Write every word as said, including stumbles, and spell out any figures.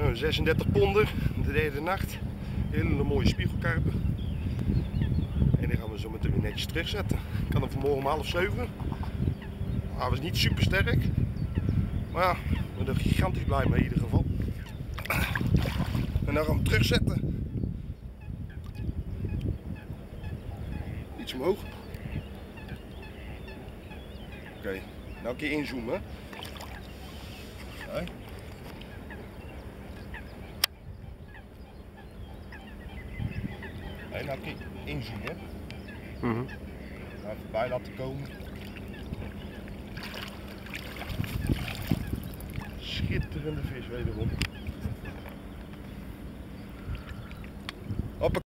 Een zesendertig ponder, de derde nacht. Hele mooie spiegelkarpen. En die gaan we zo meteen weer netjes terugzetten. Ik kan hem vanmorgen om half zeven. Hij was niet super sterk. Maar ja, ik ben er gigantisch blij mee in ieder geval. En dan gaan we hem terugzetten. Iets omhoog. Oké, okay. Nou een keer inzoomen. Okay. En nou een keer inzoomen. Mm-hmm. Nou, even bij laten komen. Schitterende vis wederom.